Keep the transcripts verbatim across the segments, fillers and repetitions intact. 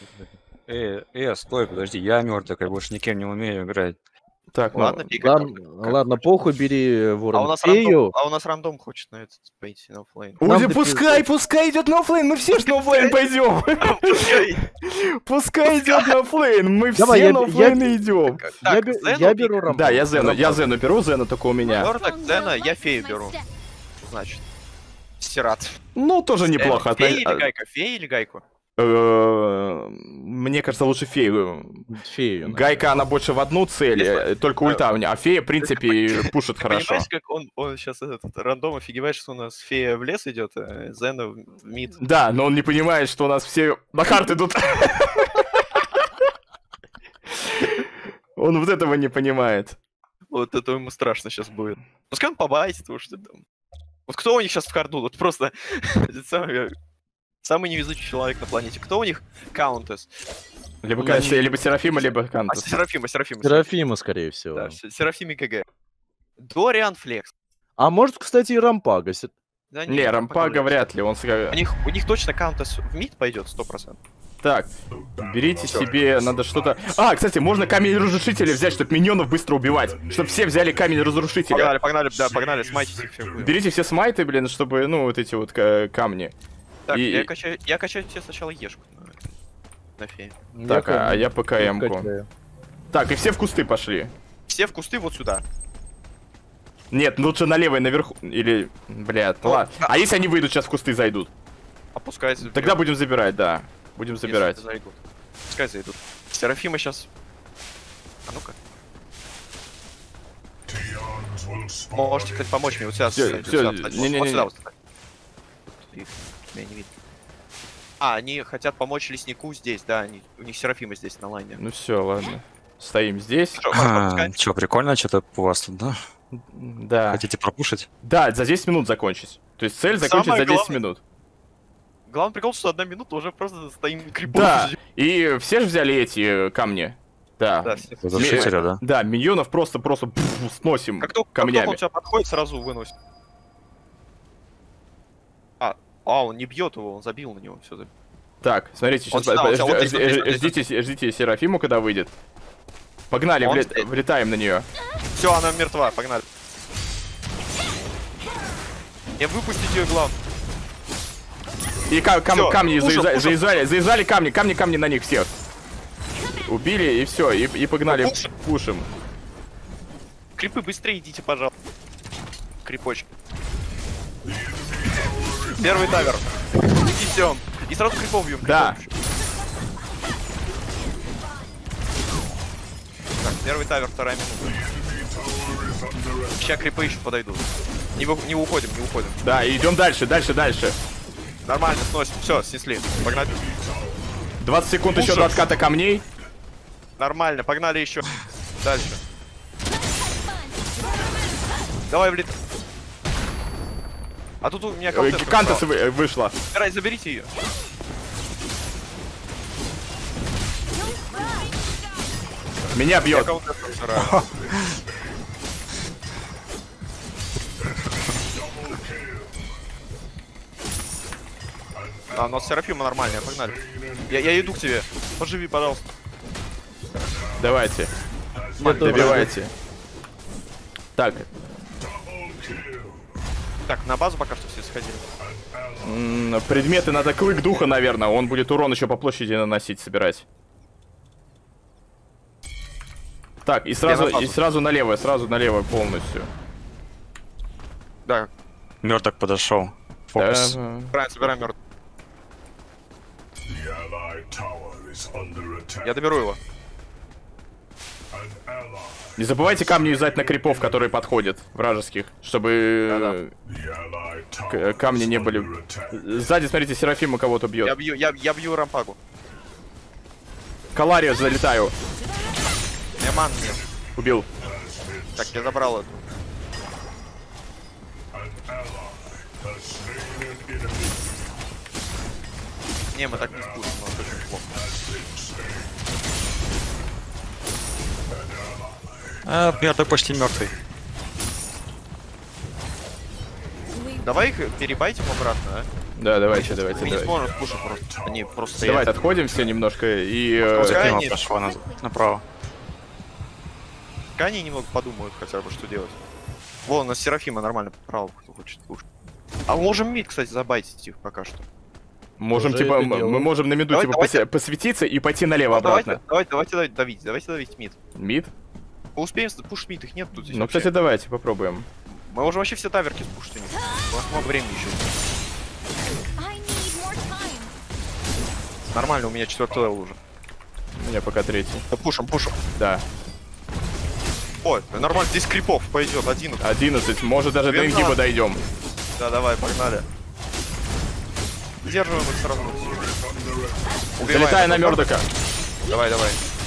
Э, э, стой, подожди, я мертвый, я больше никем не умею играть. Так, Ладно, ну, пикай. Ладно, как ладно, хочешь. похуй, бери А у ворон нас рандом, фею. а у нас рандом хочет на этот пойти на оффлейн. Нам Узи, ты пускай, пизда. пускай идет на оффлейн, мы все ж на оффлейн пойдем. Пускай идет на оффлейн, мы Давай, все я- на я- оффлейн идем. Я, Так, бе- Зену я пик. беру рампу. Да, я Зену, я Зену беру, Зену только у меня. Мёрток, Зена, я фею беру. Значит. Сират. Ну, тоже неплохо. Фея Отна- или гайка? Фея или гайку? Э, Мне кажется, лучше фею. Фею. наверное. Гайка, она больше в одну цель, э, только ульта у нее, а фея, в принципе, пушит Ты хорошо. понимаешь, как он, он сейчас этот рандом офигевает, что у нас фея в лес идет, а Зена в в мид. Да, но он не понимает, что у нас все на карты идут. Он вот этого не понимает. Вот это ему страшно сейчас будет. Пускай он побайтит, потому что там. Вот кто у них сейчас в карду? Вот просто самый, самый невезучий человек на планете. Кто у них? Каунтес. Либо, Ну, конечно, не- либо Серафима, либо А, Кантус. Серафима, Серафима. Серафима, скорее всего. Да, Се- Серафима КГ. Дориан Флекс. А может, кстати, и рампага. Се- Да Не, Рампага вряд ли, он... ска- У них, у них точно Каунтес в мид пойдет, сто процентов. Так, берите себе, надо что-то... А, кстати, можно камень разрушителя взять, чтобы миньонов быстро убивать. Чтобы все взяли камень разрушителя. Погнали, погнали, да, погнали, смайтить их всех. будем. Берите все смайты, блин, чтобы, ну, вот эти вот ка- камни. Так, и- я качаю, я качаю тебе сначала ешку. на- На фее. Так, Я а я ПКМ-ку. качаю. Так, и все в кусты пошли. Все в кусты вот сюда. Нет, ну лучше налево и наверху. Или, блядь, Ну, ладно. да. А если они выйдут сейчас в кусты зайдут? Опускается. Тогда будем забирать, да. Будем Если забирать. зайдут. Пускай зайдут. Серафима сейчас. А ну-ка. Можете, кстати, помочь мне вот сюда. Всё, встать, всё, вот сюда встать, вот- не-не-не. вот сюда вот встать. Их, меня не видно. А, они хотят помочь леснику здесь, да, они, у них Серафима здесь на лайне. Ну все, ладно. Стоим здесь. Хорошо, можно А, опускать? чё, прикольно что-то у вас тут, да? Да. Хотите пропушить? Да, за десять минут закончить. То есть цель закончить Самое за десять главное- минут. Главный прикол, что одна минута уже просто стоим крипом. Да. И все же взяли эти э, камни. Да. Да, все. Разрушителя, да? Да, миньонов просто-просто пф, сносим Как только, как только камнями. он тебя подходит, сразу выносит. А, а, он не бьет его, он забил на него, все забил. Так, смотрите, Он сейчас сюда, он сюда, вот здесь, вот здесь, вот здесь. ждите, ждите Серафиму, когда выйдет. Погнали, Он вле- здесь. влетаем на нее. Все, она мертва, погнали. Не выпустить ее, главное. И ка- кам- Всё, камни пушим, заезжали, пушим. заезжали, заезжали камни, камни, камни на них всех. Убили и все, и, и погнали, Пушим. пушим. Крипы, быстрее идите, пожалуйста. Крипочки. Первый тавер. Несем. И сразу крипов бьем. Да. Так, первый тавер, вторая минута. Сейчас крипы еще подойдут. Не, вы- не уходим, не уходим. Да, и идем дальше, дальше, дальше. Нормально, сносим. Все, снесли. Погнали. двадцать секунд еще Пушим. до отката камней. Нормально, погнали еще. Дальше. Давай, блин. А тут у меня Э, каунтер. Кантас вы- э, вышла. Забирай, заберите ее. Меня Я бьет. каунтер забираю. А, у нас Серафима нормальная, погнали. Я, я иду к тебе. Поживи, пожалуйста. Давайте, Я тоже. добивайте. Так, Так, на базу пока что все сходили. м, предметы надо клык духа, наверное. Он будет урон еще по площади наносить, собирать. Так, и сразу, на и базу. сразу налево, сразу налево полностью. Да, Мертвок подошел. Фокус. Да. правильно, собираем мертв. Я доберу его. Не забывайте камни юзать на крипов, которые подходят, вражеских, чтобы э, к- камни не были... Сзади, смотрите, Серафима кого-то Я бьет. бью, я, я бью рампагу. Каларию залетаю. Я ман нет. Убил. Так, я забрал эту. Не, мы так не спустим, у нас очень плохо. А, мертвый почти мертвый. давай их перебайтим обратно, а? Да, давайте, давайте, Мы не давайте. сможем пушить просто. Они просто стоят. Давайте отходим все немножко и... э, Пускай Тима они- пошла на- направо. Пускай они немного подумают хотя бы, что делать. Вон, у нас Серафима нормально право, кто хочет пушить. А мы можем мид, кстати, забайтить их пока что. Можем, Уже типа, это м- мы делаем. можем на меду, Давай, типа, давайте. посе- посветиться и пойти налево Ну, давайте, обратно. давайте, давайте, давайте давить, давайте давить мид. Мид? Мы успеем, пуш мид, их нет тут здесь Ну, вообще. кстати, давайте попробуем. Мы можем вообще все таверки спушить у них. У нас много времени еще. I need more time. Нормально, у меня четвертый левел уже. У меня пока третий. Да, пушим, пушим. Да. Ой, нормально, здесь крипов пойдет, один. одиннадцать, может даже до двенадцать. ингиба дойдем. Да, давай, погнали. Держим их сразу. Убиваем. Залетая на Мёрдока. Давай, давай.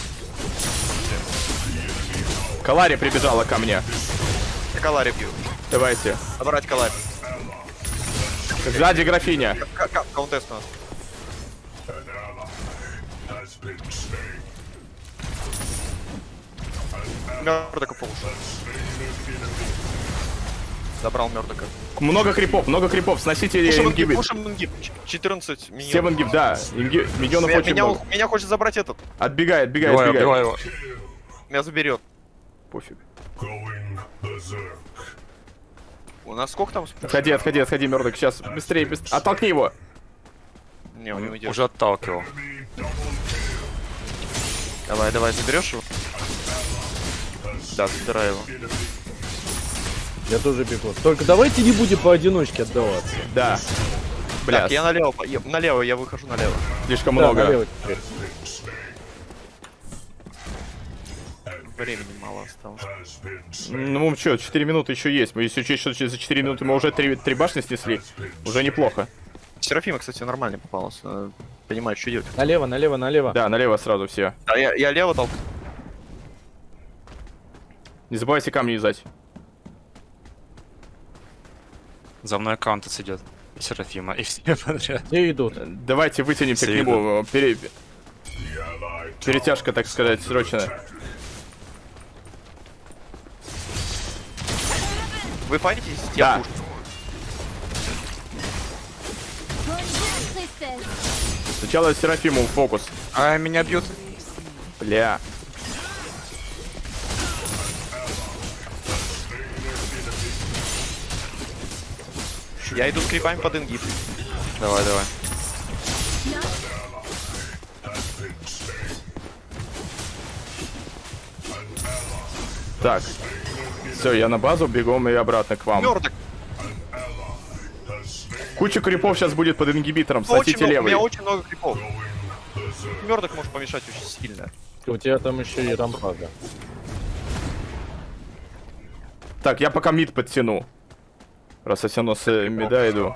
Калари прибежала ко мне. Я Калари бью. Давайте. Забрать Калари. Сзади графиня. К- к- Каунтест у нас. Мёрдока по ушам. Забрал Мёрдока. Много крипов, много крипов. Сносите Пушим ингиб, ингибы. пушим ингиб. Ч- четырнадцать Все в миньонов. ингиб, да. Инги- Миньонов Меня, очень меня, много. меня хочет забрать этот. Отбегает, отбегает, Убивай, отбегает. убивай его. Меня заберет. Пофиг. У нас сколько там? спушек? Отходи, отходи, отходи, Мёрдок. Сейчас, быстрее, быстрее. Оттолкни его. Не, он не уйдет. Уже отталкивал. Давай, давай, заберешь его? Да, забирай его. Я тоже бегу. Только давайте не будем поодиночке отдаваться. Да. Бля, Так, я налево, по- я- налево, я выхожу налево. слишком Да, много. налево теперь. Времени мало осталось. Ну, что, четыре минуты еще есть. Мы, если учесть, что за четыре минуты мы уже три, три башни снесли, уже неплохо. Серафима, кстати, нормально попалась. Она понимает, что делать. Налево, налево, налево. Да, налево сразу все. Да, я, я лево толк. Не забывайте камни юзать. За мной аккаунт идет. И Серафима, и все подряд. Все идут. Давайте вытянемся Все к нему. Пере- Перетяжка, так сказать, срочная. Вы фанитесь? Да. Я пушу. Sisters. Сначала Серафиму в фокус. А, меня бьют. Бля. Я иду с крипами под ингиб. Давай, давай. Так. Все, я на базу, бегом и обратно к вам. Мёрдок. Куча крипов сейчас будет под ингибитором. Очень Сносите много, у левый. меня очень много крипов. Мёрдок может помешать очень сильно. У тебя там еще и рампага. Так, я пока мид подтяну. Раз я все равно с э, мида иду.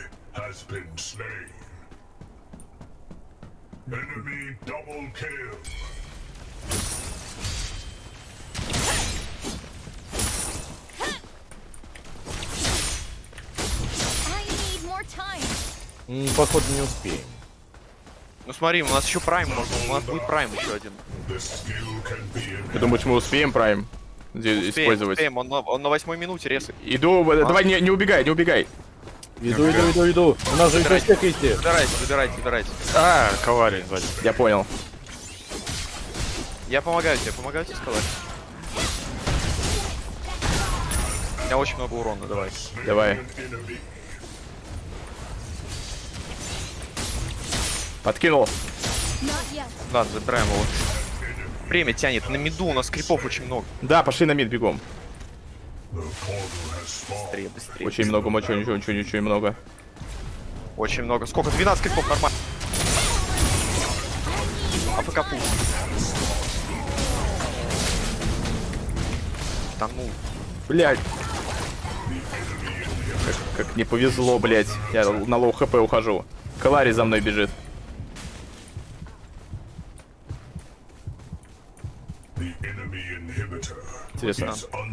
I need more time. М, Походу не успеем. Ну смотри, у нас еще прайм можно, у нас будет прайм еще один. Ты думаешь, мы успеем прайм здесь Успеем, использовать? успеем, он, на, он на восьмой минуте резает. Иду, э, давай, не, не убегай, не убегай. Иду, иду, иду, иду. У нас же Забирайте. истек идти. Забирайте, забирайте, забирайте. А, Калари сзади. Я понял. Я помогаю тебе, помогаю тебе сказать. У меня очень много урона, давай. Давай. Подкинул. Not yet. Ладно, забираем его. Время тянет, на миду у нас крипов очень много. Да, пошли на мид бегом. Быстрее, быстрее. Очень много, очень, очень, очень, очень много. Очень много. Сколько? двенадцать крипов, нормально. АФК пуш. Да ну. Блять. Как, как не повезло, блять. Я на лоу хп ухожу. Калари за мной бежит. Интересно.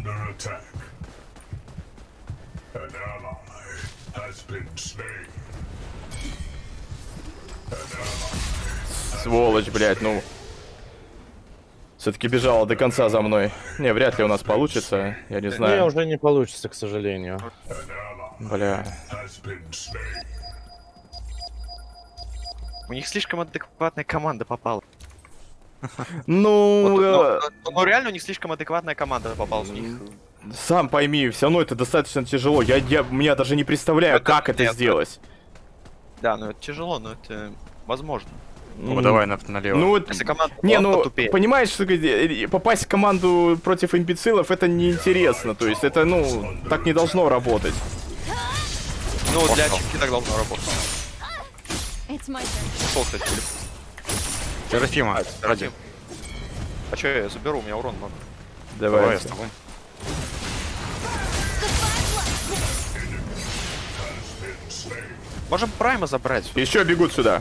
Сволочь, блять, ну. Все-таки бежала до конца за мной. Не, вряд ли у нас получится. Я не Не, знаю. уже не получится, к сожалению. Бля. У них слишком адекватная команда попала. Ну, Вот, э, ну, ну, ну, реально у них слишком адекватная команда попала. У них... сам пойми, все равно это достаточно тяжело. Я, я меня даже не представляю, Это- как это нет, сделать. Да, ну это тяжело, но это возможно. Ну, давай на- налево. Ну, вот- Если команда не, была ну, потупее. понимаешь, что э, попасть в команду против имбецилов это неинтересно. То есть это, ну, так не должно работать. Ну, для очки так должно работать. It's my turn. Ушел, кстати, телефон. Серафима, А, ради. А чё я заберу, у меня урон много. Давай, Давай. я с тобой. Можем Прайма забрать. Еще бегут сюда.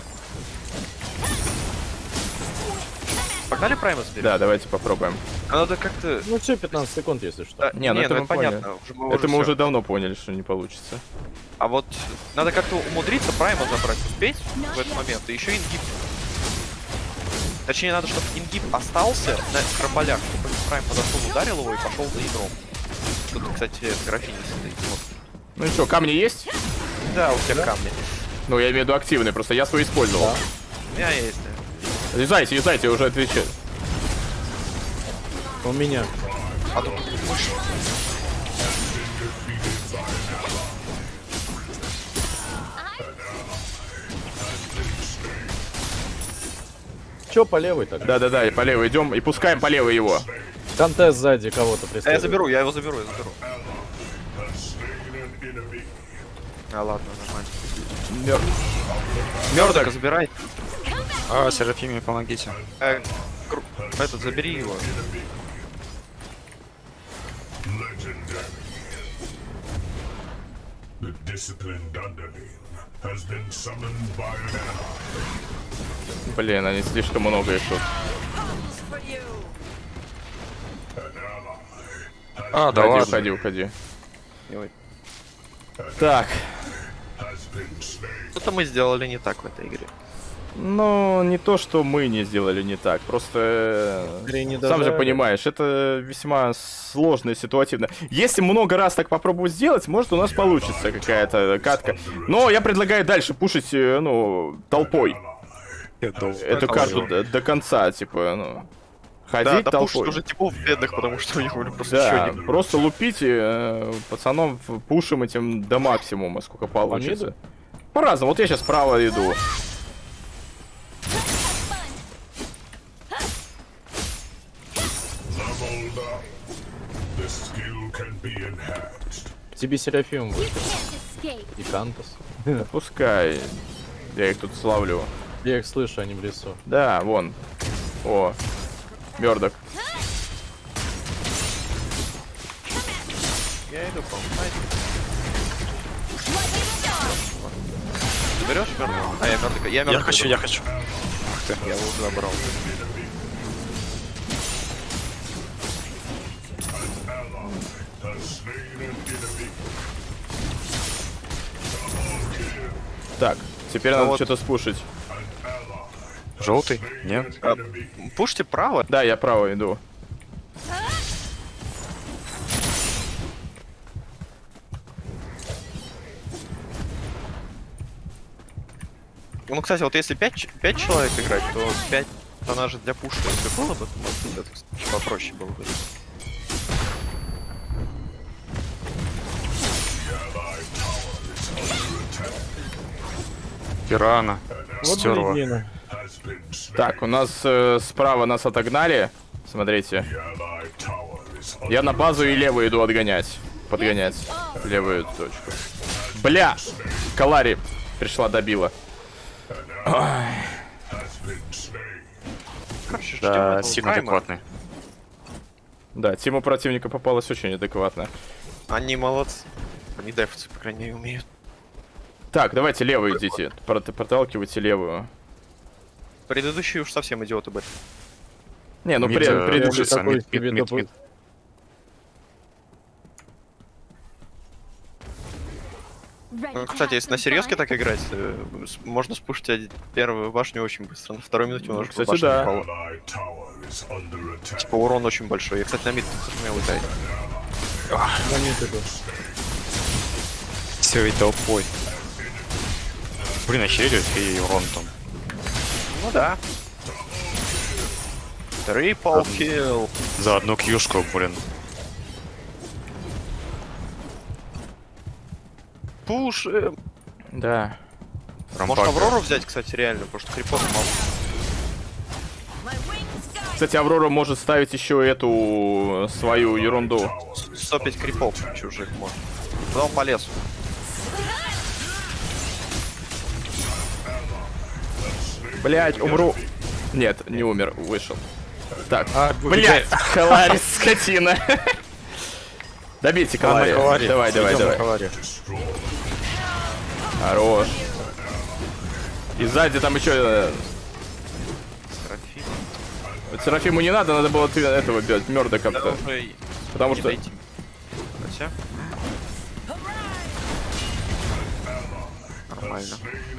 Погнали Прайма заберем? Да, давайте попробуем. А надо как-то... Ну что, пятнадцать секунд, если что. Да, Не, ну это мы понятно. Уже, мы Это мы всё. уже давно поняли, что не получится. А вот надо как-то умудриться Прайма забрать, успеть в этот момент, и еще ингиб. Точнее, надо, чтобы ингиб остался на крамболях, чтобы Прайм подошел, ударил его и пошел за ядром. Тут, кстати, графиня стоит. Вот. Ну и что, камни есть? Да, у тебя камни. Ну, я имею в виду активные, просто я свой использовал. У меня есть, да. Юзайте, юзайте, уже отвечаю. У меня. А тут мышь. Че по левой так? Да-да-да, и по левой идем, и пускаем по левой его. Контест сзади кого-то А я преследует. заберу, я его заберу, я заберу. А ладно, нормально. Мёрдока забирай. А, Серафиме, помогите. Э, кру- Этот, забери его. The disciplined underling has been summoned by an ally. Блин, они слишком много их тут. А, да Уходи, ладно. уходи, уходи. Ой. Так, Что-то мы сделали не так в этой игре. ну, не то, что мы не сделали не так, просто... Скорее, не Сам же дожали. понимаешь, это весьма сложно и ситуативно. Если много раз так попробовать сделать, может у нас получится какая-то катка. Но я предлагаю дальше пушить, э, ну, толпой. Эту карту до, до конца, типа, ну... Да, Ходить да пушить толпой. уже типов бедных, потому что у них были просто Да, еще не... просто лупите, э, пацанов пушим этим до максимума, сколько получится. миду? По-разному, вот я сейчас справа иду. Leveled up. The skill can be enhanced. Тебе Серафим You будет. can't escape. И Кантос. Пускай. Я их тут славлю. Я их слышу, они в лесу. Да, вон. О, Мёрдок. Я иду, помогай. Заберешь Мёрдока? А я Мёрдока. Я Я Мёрдока хочу, забрал. я хочу. Я его уже забрал. Так, теперь Ну надо вот. что-то спушить. Желтый? Нет? А, пушьте право. Да, я право иду. Ну, кстати, вот если пять человек играть, то пять она же для пуша. Если было бы, то может быть, это кстати, попроще было бы. Пирана. Вот Стерва. блин. Так, у нас э, справа нас отогнали. Смотрите. Allied tower is Я на базу и левую иду отгонять. Подгонять. Левую точку. Бля! Калари пришла, добила. Короче, ждем Да, этого Сильно прайма. адекватный. Да, тема противника попалась очень адекватно. Они молодцы. Они дефцы, по крайней мере, умеют. Так, давайте левую идите. Прот- Проталкивайте левую. Предыдущие уж совсем идиоты были. Не, ну Мид, при, э, при- пушится, такой мид, себе мид, мид, допу- мид. Ready Ну, to кстати, have если на some серьезке fun? так играть, э, с- можно спушить один- первую башню очень быстро. На второй минуте Ну, можно кстати, башню да. упала. Allied tower is under attack. Типа урон очень большой. Я, кстати, на мид сумел ударить. На мид иду. всей толпой. Блин, охереть, и урон там. Ну да. Трипл килл. За одну кьюшку, блин. Пушим. Да. Может Рампак. Аврору взять, кстати, реально, потому что крипов мало. Кстати, Аврора может ставить еще эту свою ерунду. сто пять крипов чужих может. Куда он полез? Блять, умру. Нет, не умер, вышел. Так, А, блять, Каларис, скотина. Добейте Калари. Давай, давай, давай. Хорош. И сзади там еще... э, Серафим. вот Серафиму не надо, надо было ты- этого бить, Мёрда Да как-то. уже и Потому не что... дойти. Хотя. Нормально.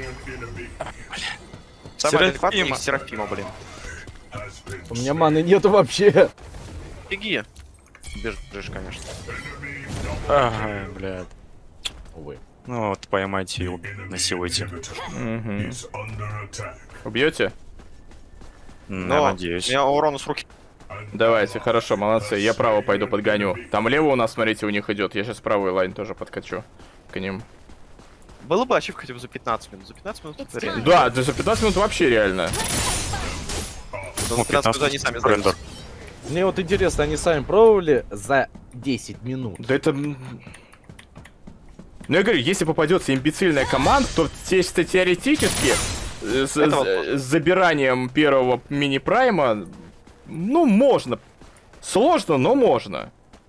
Самое адекватное Серафима. из Серафима, блин. У меня маны нету вообще. Беги. Бежишь, конечно. Ага, блядь. Увы. Ну вот, поймайте и насилуйте. Мгм. is under attack. Убьете? М, Но Я надеюсь. у меня урона с руки. Давайте, хорошо, молодцы. Я право пойду подгоню. Там лево у нас, смотрите, у них идет. Я сейчас правый лайн тоже подкачу к ним. Было бы ачив хотя бы за пятнадцать минут. За пятнадцать минут это реально. Да, да, за пятнадцать минут вообще реально. За Ну, пятнадцать минут они сами брендер. сдаются. Мне вот интересно, они сами пробовали за десять минут? Да это... м, ну я говорю, если попадется имбецильная команда, то чисто теоретически э, с, Это вот с- с забиранием первого мини-прайма, ну, можно. Сложно, но можно.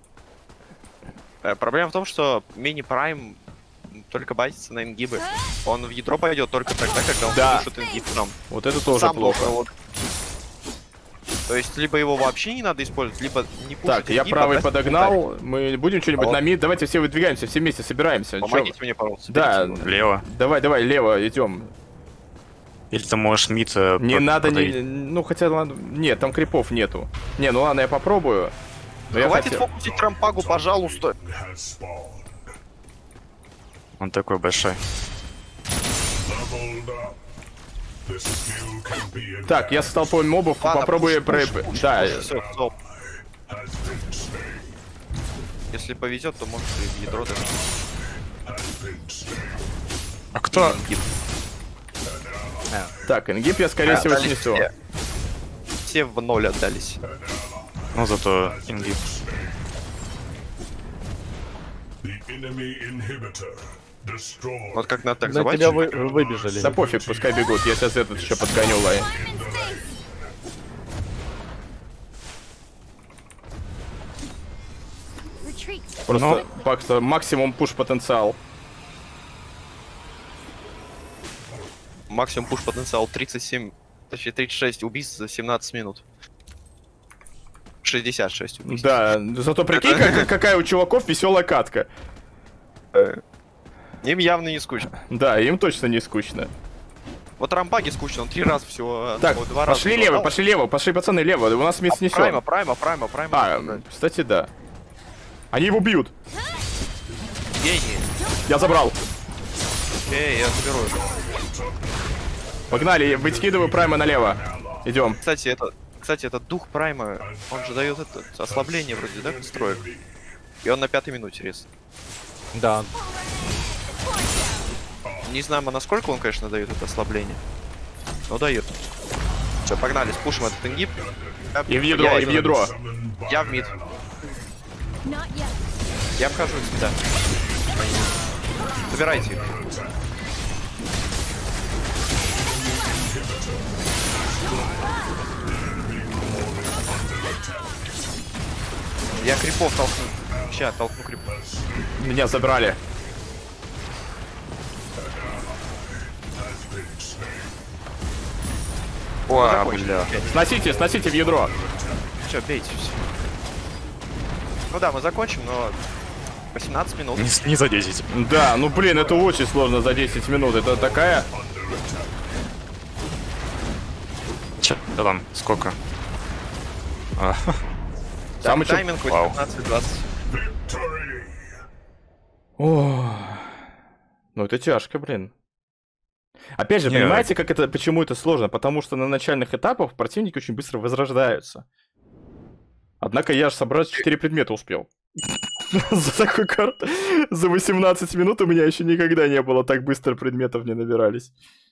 Э, Проблема в том, что мини-прайм только байтится на ингибы. Он в ядро пойдет только тогда, когда он Да. слушает ингиб сам. Вот это тоже Сам плохо. должен его- То есть, либо его вообще не надо использовать, либо не пушить Так, я ингиб, а правый дать подогнал. Мы будем что-нибудь Вот. на мид. Давайте все выдвигаемся, все вместе собираемся. ульту. Чё? Помогите мне, пожалуйста. Да, соберите его. Лево. давай, давай, лево идем. Или ты можешь мид... э, Не под- надо, подавить. не, ну хотя ладно, нет, там крипов нету. Не, ну ладно, я попробую. Но я Хватит хотел- фокусить рампагу, пожалуйста. Has spawned. Он такой большой. Leveled up. This skill can be in Так, я с толпой мобов Ладно, попробую пуш, про... пуш, пуш, Да, пуш, всё, стоп. has been slain. Если повезет, то может и в ядро даже. Has been slain. А кто? так, ингиб я скорее всего Отдались снесу. все. Все в ноль отдались. Ну зато ингиб. The enemy inhibitor destroyed. Вот как надо так На забайтить. тебя вы, выбежали. Да пофиг, пускай бегут, я сейчас этот еще подгоню лай. Retreat. Просто пак- максимум пуш потенциал. Максимум пуш потенциал тридцать семь, точнее тридцать шесть убийств за семнадцать минут. шестьдесят шесть убийств. Да, зато прикинь, как- какая у чуваков веселая катка. Им явно не скучно. Да, им точно не скучно. Вот рампаги скучно, он три раза всего. Так, ну, два раза пошли его лево, дал. пошли лево, пошли пацаны лево, у нас мид снесен. Прайма, прайма, прайма, прайма. А, кстати, да. Они его бьют. Гений. Я забрал. Окей, я заберу его. Погнали, я выкидываю прайма налево. Идем. Кстати, это, кстати, этот дух прайма, он же дает это ослабление вроде, да, строек. И он на пятой минуте рез. Да. Не знаем, а насколько он, конечно, дает это ослабление. Но дает. Все, погнали, спушим этот ингиб. Я- И в ядро, я и в именно- ядро. Summoned by Я в мид. Not yet. Я обхожу их, да. Забирайте их. Я крипов толкну. Ща, толкну крипов. Меня забрали. О, Закончим. бля. Окей. Сносите, сносите в ядро. Чё, бейте все. Ну да, мы закончим, но восемнадцать минут. Не, не за десять. Да, ну блин, это очень сложно за десять минут. Это такая... Че? Да там, сколько? А, Самый чё- Тайминг Вау. восемнадцать двадцать. victory. О, Ну это тяжко, блин. Опять же, Не, понимаете, как это, почему это сложно? Потому что на начальных этапах противники очень быстро возрождаются. Однако я же собрать четыре предмета успел. За такую карту. За восемнадцать минут у меня еще никогда не было так быстро предметов не набирались.